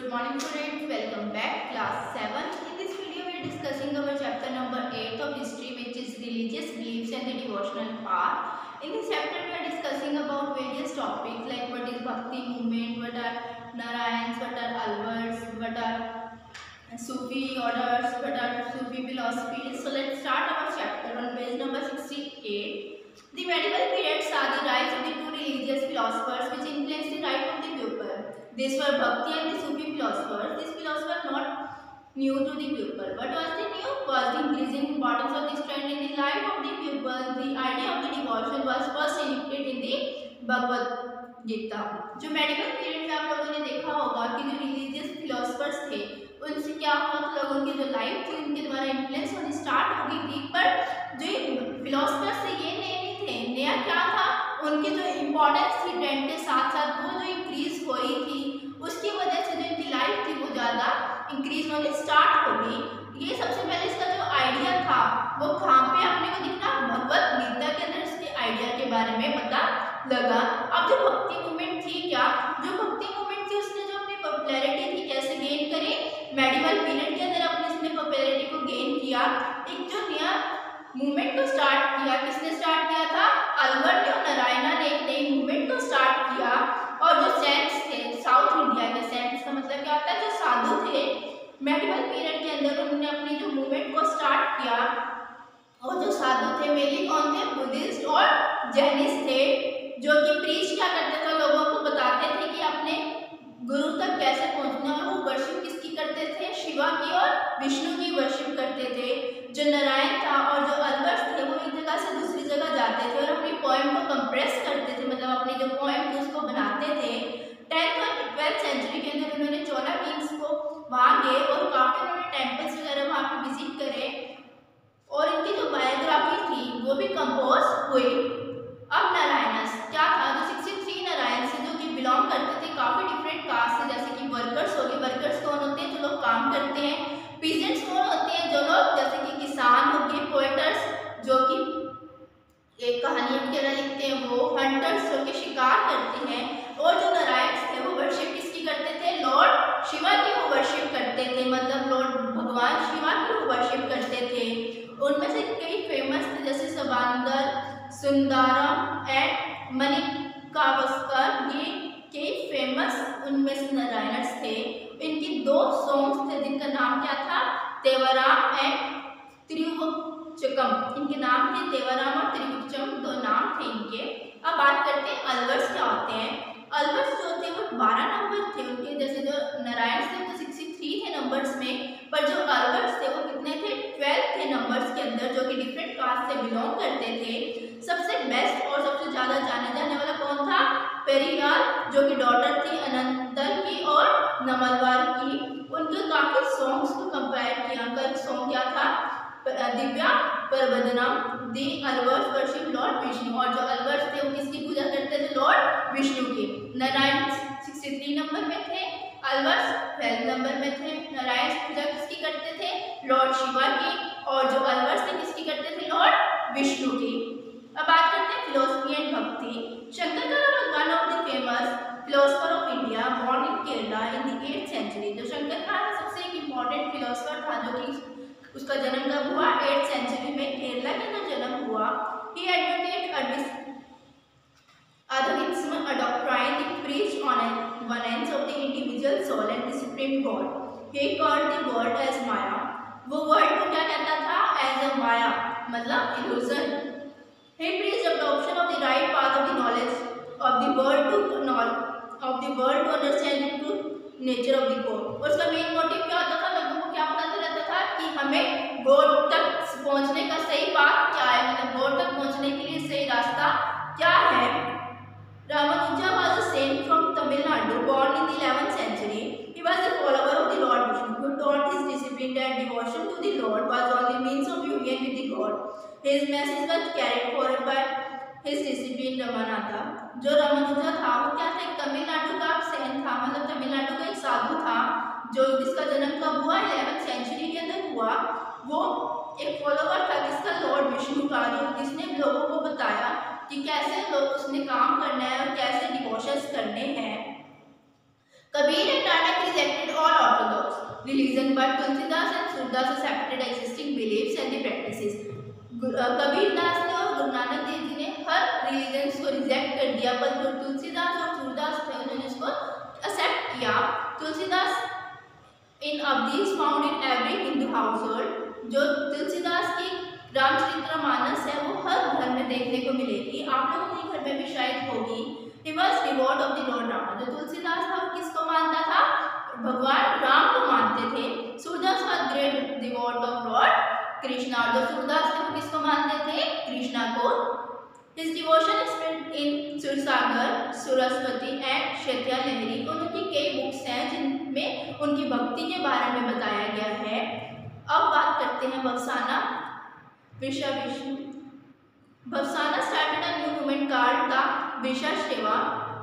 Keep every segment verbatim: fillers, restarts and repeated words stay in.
Good morning students, welcome back class seven. In this video we are discussing our chapter number eight of history, which is religious beliefs and the devotional part. In this chapter we are discussing about various topics like what is Bhakti movement, what are Narayans, what are Alvars, what are Sufi orders, what are Sufi philosophies. So let's start our chapter on page number sixty-eight. The medieval period saw the rise of the two religious philosophers which influenced the life of the pupil. These were Bhakti and the Sufi philosophers. These philosophers were not new to the pupil. What was the new? Was the increasing importance of this trend in the life of the pupil. The idea of the devotion was first enacted in the Bhagavad Gita. जो medical period में आप लोगों ने देखा होगा कि जो religious philosophers थे उनसे क्या हुआ, तो लोगों की जो लाइफ थी उनके द्वारा इन्फ्लुएंस होनी स्टार्ट हो गई थी। पर जो फिलोसफर्स थे ये नए नहीं थे, नया क्या था, उनकी जो इम्पोर्टेंस थी ट्रेंड के साथ साथ वो जो इंक्रीज हो रही थी उसकी वजह से जो इनकी लाइफ थी वो ज़्यादा इंक्रीज होने स्टार्ट हो गई। ये सबसे पहले इसका जो आइडिया था वो कहाँ पे आपने को दिखा, भगवत गीता के अंदर इसके आइडिया के बारे में पता लगा। अब जो भक्ति मूवमेंट थी, क्या जो भक्ति मूवमेंट थी उसने जो अपनी पॉपुलैरिटी थी कैसे गेन करी, मेडिवल पीरियड के अंदर अपने इसने पॉपुलैरिटी को गेन किया। एक जो नया मूवमेंट को स्टार्ट किया, किसने स्टार्ट किया था, अल्बर्ट और नारायणा ने एक नई मूवमेंट को स्टार्ट किया। और जो सेंट्स थे साउथ इंडिया के, सेंट्स का मतलब क्या होता है, जो साधु थे, मेडिवल पीरियड के अंदर उन्होंने अपनी जो मूवमेंट को स्टार्ट किया। और जो साधु थे मेनली कौन थे, बुद्धिस्ट और जैनिस्ट थे, जो कि प्रीच क्या करते थे, लोगों को बताते थे कि अपने गुरु तक कैसे पहुंचना। और वो वर्शिप किसकी करते थे, शिवा की और विष्णु की वर्शिप करते थे। जो नारायण था और जो अल्बर्ट थे वो एक जगह से दूसरी जगह जाते थे और अपनी पोएम को कंप्रेस करते थे, मतलब अपनी जो पोएम थी उसको बनाते थे। टेंथ और ट्वेल्थ सेंचुरी के अंदर उन्होंने चोला किंग्स को वहाँ गए और काफ़ी उन्होंने टेम्पल्स वगैरह वहाँ पे विजिट करे और इनकी जो बायोग्राफी थी वो भी कंपोज हुई। अब नारायणस क्या था, जो सिक्सटी थ्री नारायण से जो कि बिलोंग करते थे काफ़ी डिफरेंट कास्ट से, जैसे कि वर्कर्स हो गए। वर्कर्स कौन होते हैं, जो लोग काम करते हैं। पीजेंट्स कौन होते हैं, जो लोग जैसे कि किसान हो गए। पोएटर्स जो कि एक कहानियाँ वगैरह लिखते हैं वो। हंटर्स जो कि शिकार करते हैं। और जो नारायण थे वो वर्शिप किसकी करते थे, लॉर्ड शिवा की वो वर्शिप करते थे, मतलब लॉर्ड भगवान शिवा की वो वर्शिप करते थे। उनमें से कई फेमस थे जैसे सबांदर, सुंदरम एंड मणिकावस्कर, ये कई फेमस उनमें से नारायणस थे। इनकी दो सॉन्ग्स थे जिनका नाम क्या था, तेवराम एंड त्रिवुचकम। इनके नाम थे तेवराम और त्रिवुचकम, दो नाम थे इनके। अब बात करते हैं अल्वर्स क्या होते हैं। अल्वर्स जो थे वो बारह नंबर थे उनके, जैसे जो नारायण थे तो सिक्सटी थ्री थे नंबर्स में, पर जो अल्वर्स थे वो कितने थे, ट्वेल्व थे नंबर्स के अंदर, जो कि डिफरेंट कास्ट से बिलोंग करते थे। सबसे बेस्ट और सबसे ज़्यादा जाने जाने वाला कौन था, पेरीलाल, जो कि डॉटर थी अनंतल की और नमलवार की। उनके काफ़ी सॉन्ग्स को कंपेयर किया। उनका सॉन्ग क्या था, Divya Prabandham, the Alvars worship lord Vishnu. और जो अलवर्स थे वो किसकी पूजा करते थे, लॉर्ड विष्णु की। नारायण सिक्सटी थ्री नंबर में थे, अलवर्स ट्वेल्व नंबर में थे। नारायण पूजा किसकी करते थे, लॉर्ड शिवा की। और जो अलवर्स थे किसकी करते थे, लॉर्ड विष्णु की। अब बात करते हैं फिलोसफी एंड भक्ति। Shankaracharya was one of the famous philosopher of India, born in Kerala in the eighth century। जो शंकरचार्य सबसे एक इम्पोर्टेंट फिलोसफर था जो कि उसका जन्म कब हुआ, एट सेंचुरी में केरला के अंदर जन्म हुआ। He advocated Advaism, a doctrine that preached on oneness of the individual soul and the supreme God. He called the world as Maya। वो वर्ड को क्या कहता था, as a Maya, मतलब illusion। He preached adoption of the right path of the knowledge of the world to knowledge of the world to understand the true nature of the God। और उसका main motive क्या होता था, लोगों को क्या पता रहता था कि हमें गॉड तक पहुंचने का सही बात क्या है, मतलब गॉड तक पहुंचने के लिए सही रास्ता क्या है। Ramanuja was a saint from Tamil Nadu, born in the eleventh century. He was a follower of the Lord Vishnu, who taught his discipline that devotion to the Lord was only means of union with the God. His message was carried forward by his disciple Ramanatha। जो रामानुजा था वो क्या था, एक तमिलनाडु का Saint था, मतलब तमिलनाडु का एक साधु था जो जिसका जन्म कब हुआ, इलेवेंथ सेंचुरी के अंदर हुआ। वो एक फॉलोवर था किसका, लॉर्ड विष्णु का, जो जिसने लोगों को बताया कि कैसे लोग उसने काम करना है और कैसे डिवोशंस करने हैं। Kabir and Nanak rejected religion, but Tulsidas and Surdas accepted existing beliefs and the practices. Kabir Das ने और गुरु नानक देव जी ने हर रिलीजन्स को रिजेक्ट कर दिया, पर जो तुलसीदास और सूरदास थे उन्होंने इसको एक्सेप्ट किया। Tulsidas in Awadhi is found in every Hindu household. जो तुलसीदास की रामचरितमानस है वो हर घर में देखने को मिलेगी, आप लोगों के घर में भी शायद होगी। He was devout of the Lord Rama। जो तुलसीदास था वो किसको मानता था? भगवान राम को मानते थे। Surdas was great devout of Lord Krishna. जो सूरदास थे वो किसको मानते थे? कृष्णा को। His devotion is spread in Sursagar, Saraswati and Sahitya Lahari. उनकी कई बुक्स हैं जिनमें उनकी भक्ति के बारे में बताया गया है। अब बात करते हैं भवसाना विशा Vishnu. भवसाना started a new movement called the Vishasheva.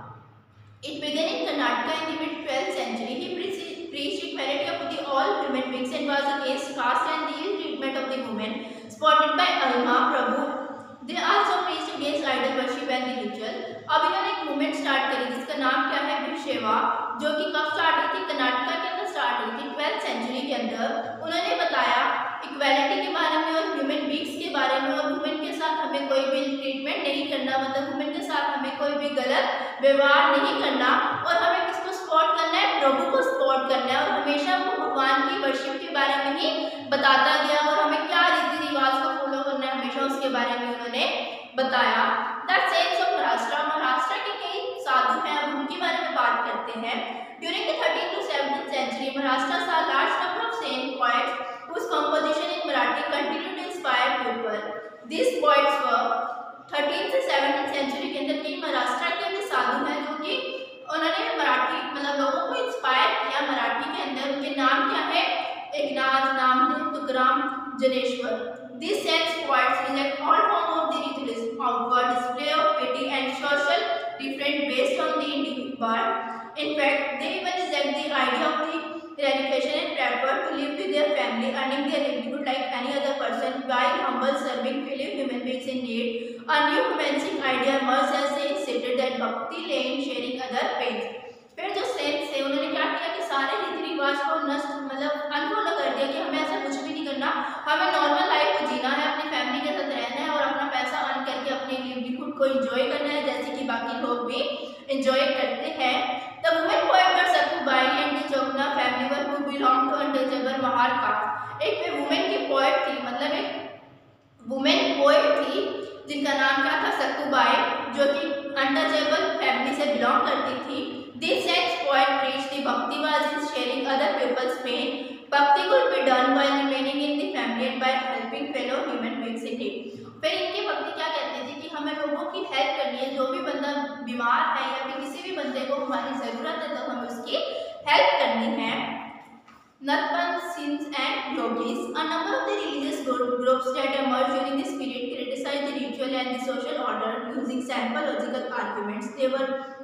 It began in Karnataka in the mid twelfth century. He preached, preached equality of the all human beings and was against caste and the ill treatment of the women, spotted by Alma Prabhu. They also preached against idol worship and the ritual. अब इन्होंने एक movement start करी जिसका नाम क्या है? विशेवा, जो कि कब स्टार्ट हुई थी? कर्नाटका के अंदर स्टार्ट हुई थी ट्वेल्थ सेंचुरी के अंदर। उन्होंने बताया इक्वालिटी के बारे में और ह्यूमन बींग्स के बारे में, और वुमेन के साथ हमें कोई भी ट्रीटमेंट नहीं करना, मतलब वुमेन के साथ हमें कोई भी गलत व्यवहार नहीं करना, और हमें किसको सपोर्ट करना है? प्रभु को सपोर्ट करना है। और हमेशा वो भगवान की वर्शिप के बारे में ही बताता गया, और हमें क्या रीति रिवाज को फॉलो करना है हमेशा उसके बारे में उन्होंने बताया। That sense of Maharashtra. Maharashtra के कई साधु हैं, अब उनके बारे में बात करते हैं। During the thirteen to seventeen century Maharashtra saw large number of saint poets whose composition in Marathi continued to inspire people. These poets were thirteen से सेवनटीन सेंचुरी के अंदर कई महाराष्ट्र के अंदर साधु हैं जो कि उन्होंने मराठी मतलब लोगों को इंस्पायर किया मराठी के अंदर। उनके नाम क्या है? Eknath, Namdev, Tukaram, Janeshwar. These saints poets reject all form of the ritualism, outward display of pity and social difference based on the individual. In fact, they even reject the idea of the eradication and prefer to live with their family, earning their livelihood like any other person, while humble serving fellow human beings in need. A new humanistic idea emerged as they stated that bhakti lay in sharing other pains. फिर जो cents थे उन्होंने क्या किया कि सारे रीति रिवाज को नष्ट मतलब अनफॉलो कर दिया कि हमें ऐसा कुछ भी नहीं करना, हमें नॉर्मल लाइफ को जीना है, अपनी फैमिली के साथ रहना है और अपना पैसा अर्न करके अपने लिवलीहुड को एंजॉय करना है जैसे कि बाकी लोग भी एंजॉय करते हैं। The women poet were Sakubai and the Chokna family were who belonged to untouchable Mahar caste। एक वुमेन की पोएट थी, मतलब एक वुमेन पोएट थी जिनका नाम क्या था? सकुबाई, जो कि अनटचेबल फैमिली से बिलोंग करती थी। This saints poet preached the bhakti was in sharing other people's pain. Bhakti could be done while remaining in the family and by helping fellow human beings in need। फिर इनकी भक्ति क्या कहती थी कि हमें लोगों की हेल्प करनी है, जो भी बंदा बीमार है या फिर किसी भी बंदे को हमारी जरूरत है तो हमें उसकी हेल्प करनी है। Natpan, Sikhs and Yogis, a number of the religious groups that emerged during this period criticized the ritual and the social order using sample logical arguments. They were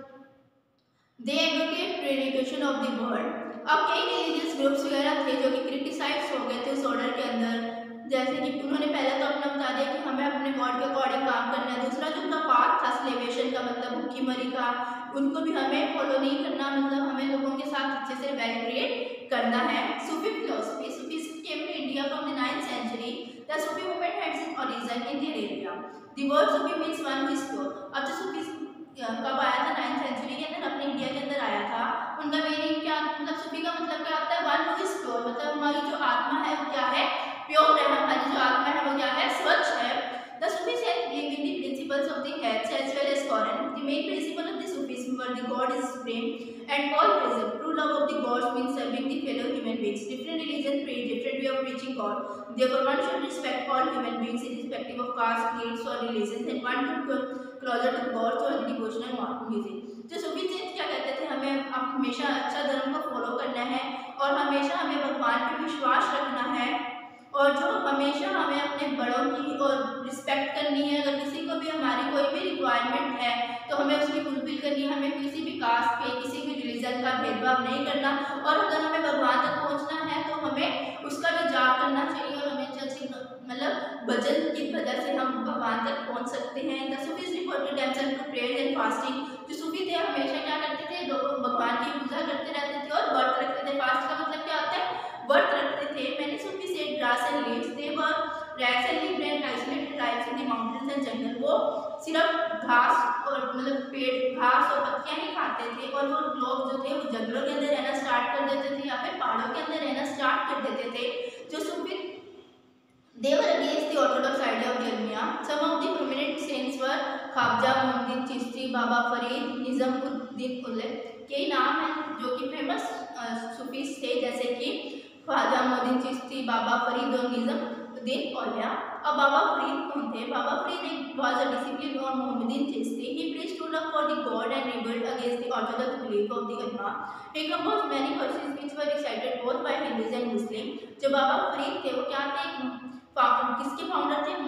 they advocate eradication of the world। अब कई religious groups वगैरह थे जो कि criticise हो गए थे उस ऑर्डर के अंदर, जैसे कि उन्होंने पहले तो अपना बता दिया कि हमें अपने गॉड के अकॉर्डिंग काम करना है। दूसरा जो उनका पाथ था स्लेवेशन का, मतलब भूखीमरी का, उनको भी हमें फॉलो नहीं करना, मतलब हमें लोगों के साथ अच्छे से वेल ट्रीट करना है। Sufi philosophy Sufi came to India from the ninth century. The Sufi movement had its origin in the area. The word Sufi means one who is pure. अब जो सूफी कब आया था? नाइन्थ सेंचुरी के अंदर, अपने इंडिया के अंदर आया था। उनका मीनिंग क्या, मतलब सूफी का मतलब क्या होता है? वन हु इज प्योर, मतलब हमारी जो आत्मा है वो क्या है? प्योर है, हमारी जो आत्मा है वो क्या है? स्वच्छ है। The Sufis had believed in the principles of the health as well as Quran. The main principle of the Sufism were the God is supreme and all present. True love of the gods means serving the fellow human beings. Different religions preach different way of preaching God. Therefore, one should respect all human beings irrespective of caste, creeds or religions, and one should go closer to God through the devotional music. जो Sufi saint क्या कहते थे? हमें हमेशा अच्छा धर्म को follow करना है और हमेशा हमें भगवान पर विश्वास रखना है, और जो हमेशा हमें अपने बड़ों की और रिस्पेक्ट करनी है। अगर किसी को भी हमारी कोई भी रिक्वायरमेंट है तो हमें उसकी फुलफिल करनी है, हमें किसी भी कास्ट पे किसी भी रिलीजन का भेदभाव नहीं करना, और अगर हमें भगवान तक पहुंचना है तो हमें उसका भी जाप करना चाहिए और हमें अच्छी मतलब भजन की वजह से हम भगवान तक पहुंच सकते हैं। The Sufis devoted themselves to prayer and fasting. जो सूफी थे हमेशा क्या करते थे? भगवान की पूजा करते रहते थे और व्रत रखते थे। फास्ट का मतलब क्या होता है? और वो लोग जो थे वो जंगलों के अंदर रहना स्टार्ट कर देते थे या फिर पहाड़ों के अंदर रहना स्टार्ट कर देते थे। जो सूफी they were against the orthodox idea of the Almiya. Some of the prominent saints were Khwaja Moinuddin Chishti, बाबा फरीद, निज़ामुद्दीन औलिया। कई नाम हैं जो कि फेमस सूफीज थे, जैसे कि ख्वाजा मोइनुद्दीन चिश्ती, बाबा फरीद और निज़ामुद्दीन औलिया। अब बाबा फरीद कौन थे? बाबा फरीद एक was a disciple of Muhammadan Chisti. He preached to love for the God and rebelled against the orthodox belief of the Ulama. He composed many verses which were recited both by Hindus and Muslims. जो बाबा फरीद थे वो क्या थे? किसके founder थे?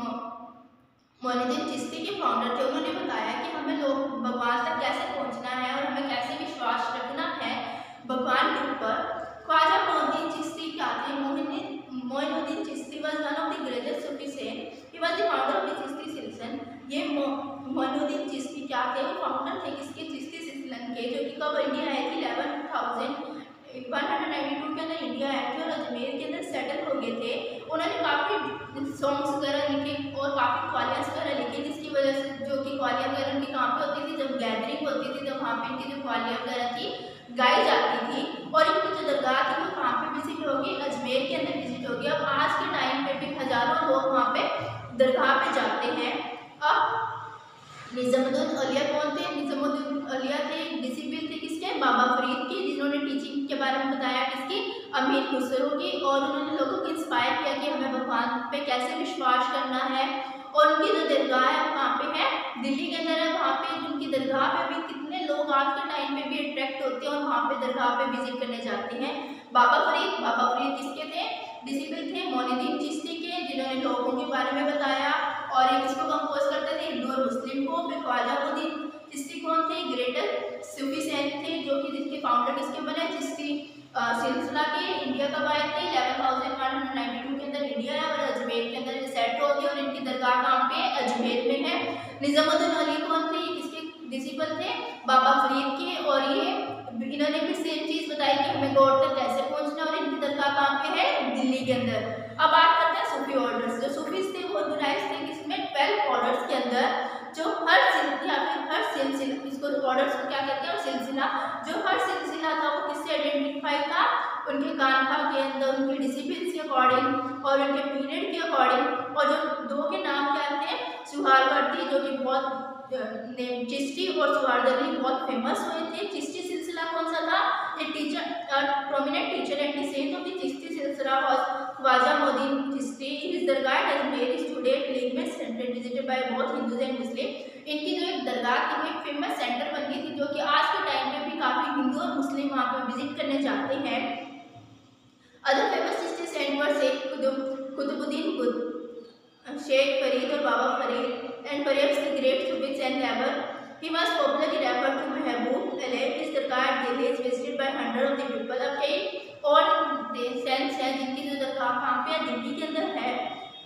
मोइनुद्दीन चिश्ती के founder थे। उन्होंने बताया कि हमें लोग भगवान तक कैसे पहुंचना है और हमें कैसे विश्वास रखना है भगवान के ऊपर। ख्वाजा मोइनुद्दीन चिश्ती क्या थे? Moinuddin Chishti was one of the greatest Sufi saint. He was the founder of the Chishti silsila. ये मोइनुद्दीन चिश्ती क्या थे? वो फाउंडर थे किसके? चिश्ती सिलसिला के, जो कि कब इंडिया आए थे? Eleven thousand one hundred ninety two के अंदर इंडिया आए थे और अजमेर के अंदर सेटल हो गए थे। उन्होंने काफ़ी सॉन्ग्स वगैरह लिखे और काफ़ी क्वालियास वगैरह लिखी, जिसकी वजह से जो कि क्वालिया वगैरह उनकी कहाँ पे होती थी? जब गैदरिंग होती थी तब वहाँ पे इनकी जो क्वालिया वगैरह थी गाई जाती थी। और इनकी जो दरगाह थी वो कहाँ पे विजिट होगी? अजमेर के अंदर विजिट होगी। अब आज के टाइम पे भी हज़ारों लोग वहाँ पे दरगाह पे जाते हैं। अब निज़ामुद्दीन औलिया कौन थे? निज़ामुद्दीन औलिया थे डिसिपल थे किसके? बाबा फरीद के, जिन्होंने टीचिंग के बारे में बताया किसकी? अमीर खुसरो की। और उन्होंने लोगों को इंस्पायर किया कि हमें भगवान पे कैसे विश्वास करना है। और उनकी जो दरगाह है वहाँ पे है दिल्ली के अंदर है। वहाँ पे उनकी दरगाह पे भी कितने लोग आज के टाइम पे भी अट्रैक्ट होते हैं और वहाँ पे दरगाह पे विजिट करने जाते हैं। बाबा फरीद बाबा फरीद किसके थे? डिसिपल थे मोइनुद्दीन चिश्ती के, जिन्होंने लोगों के बारे में बताया। और एक इसको कंपोज करते थे हिंदू और मुस्लिम को। फिर ख्वाजा मोइनुद्दीन चिश्ती कौन थे? ग्रेटर सूफी सेंट थे, जो कि जिसके फाउंडर किसके बने? चिश्ती सिलसिला के। इंडिया कब आए थे? Eleven thousand one hundred ninety two के अंदर इंडिया है और अजमेर के अंदर सेट हो गए और इनकी दरगाह कहाँ पे? अजमेर में है। निज़ामुद्दीन औलिया कौन थे? किसके डिसिपल थे? बाबा फरीद के। और ये इन्होंने भी सेम चीज़ बताई कि हमें गॉड तक कैसे पहुँचना और इनकी दरगाह कहाँ पे है? दिल्ली के अंदर। अब बात करते हैं सूफी ऑर्डर्स। जो सूफीज थे वो ऑर्गेनाइज थे किसमें? ट्वेल्व ऑर्डर्स के अंदर, जो हर सिलसिला फिर हर सिलसिला इसको ऑर्डर्स को क्या कहते हैं? और सिलसिला जो हर सिलसिला था वो किससे आइडेंटिफाई था? उनके कानखा के अंदर, उनके डिसिप्लिन के अकॉर्डिंग और उनके पीरियड के अकॉर्डिंग। और जो दो के नाम क्या थे? सुहारवर्दी, जो कि बहुत चिश्ती और सुहारवर्दी बहुत फेमस हुए थे। चिश्ती सिलसिला कौन सा था? A teacher prominent teacher and saint of the Chishti silsila was Khwaja Moinuddin Chishti. His dargah Ajmer is today famous centre visited by both Hindus and Muslim. इनकी जो एक दरगाह थी वो एक फेमस सेंटर बन गई थी, जो कि आज के टाइम में भी काफ़ी हिंदू और मुस्लिम वहाँ पर विजिट करने जाते हैं। Other famous Chishti saint were Sheikh Qutbuddin, Sheikh Farid और Baba Farid and perhaps the great Sufi saint ever. He was popularly referred to Mehboob Ali. इस dargah Delhi is visited by hundred of the people. अब कई और सेंट्स हैं जिनकी जो दरगाह कहाँ पे है? दिल्ली के अंदर है।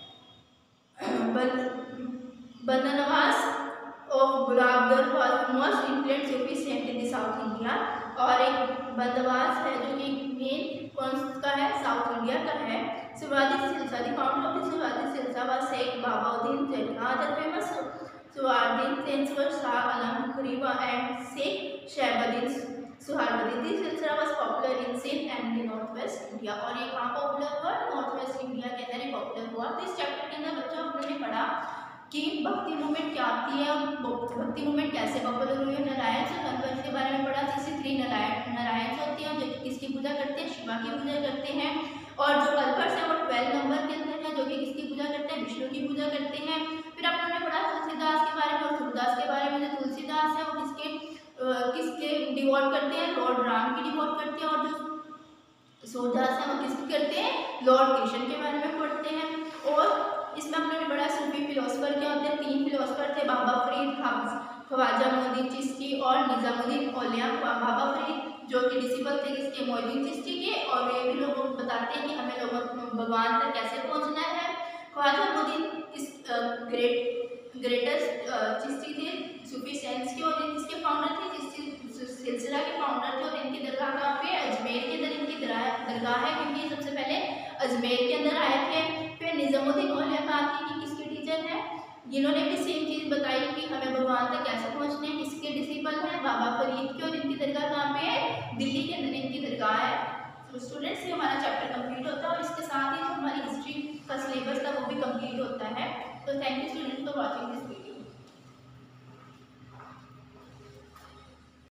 Bandanawaz of Gulbarga was most influent Sufi saint in the south India. और एक बंदवास है जो कि मेन कौन का है? साउथ इंडिया का है। Shivaji silsila, the founder of the Shivaji silsila was Sheikh Bahauddin Zain. Other famous Suhrawardi saints were Shah Alam Khariwa and Sheikh Shahabuddin Suhrawardi. This silsila was popular in Sindh and the north west India. और ये कहाँ पॉपुलर हुआ? नॉर्थ वेस्ट इंडिया के अंदर ही पॉपुलर हुआ। तो इस चैप्टर के अंदर बच्चों हमने पढ़ा कि भक्ति मूवमेंट क्या होती है, भक्ति मूवमेंट कैसे पॉपुलर हुई है। नारायण से कन्वर्स के बारे में पढ़ा। जैसे थ्री नारायण नारायण से होते हैं जो किसकी पूजा करते हैं? शिवा की पूजा करते हैं। और जो कल्पर्स है वो ट्वेल्व नंबर के अंदर है, जो कि किसकी पूजा करते हैं? विष्णु की पूजा करते हैं। फिर आपने पढ़ा तुलसीदास के बारे में और सूरदास के बारे में। जो तुलसीदास है वो किसके किसके डिवोट करते हैं? लॉर्ड राम की डिवोट करते हैं। और जो सूरदास है वो किसकी करते हैं? लॉर्ड कृष्ण के बारे में पढ़ते हैं। और इसमें हमने पढ़ा सूफी फिलोसफर क्या होते हैं? तीन फिलोसफर थे, बाबा फरीद, ख्वाजा मोइनुद्दीन चिश्ती और निज़ामुद्दीन औलिया। बाबा फरीद जो कि डिसिपल थे किसके? मोइनुद्दीन चिश्ती के। और वे भी लोगों को बताते हैं कि हमें लोगों भगवान तक कैसे पहुंचना है। ख्वाजा मोइनुद्दीन इस ग्रेट ग्रेटेस्ट चिश्ती थे सूफी सेंट्स के, और इसके फाउंडर थे चिश्ती सिलसिला के फाउंडर थे। और इनकी दरगाह कहाँ पे? अजमेर के अंदर इनकी दरगाह है, क्योंकि सबसे पहले अजमेर के अंदर आए थे। फिर निज़ामुद्दीन औलिया कहा थी कि किसके टीचर हैं? जिन्होंने भी सेम चीज़ बताई कि हमें भगवान तक कैसे पहुँचना है। किसके डिसिपल हैं? बाबा फरीद के। और इनकी तो स्टूडेंट्स ये हमारा चैप्टर कंप्लीट होता है और इसके साथ ही जो हमारी हिस्ट्री का सिलेबस था वो भी कंप्लीट होता है। तो thank you students for watching this video.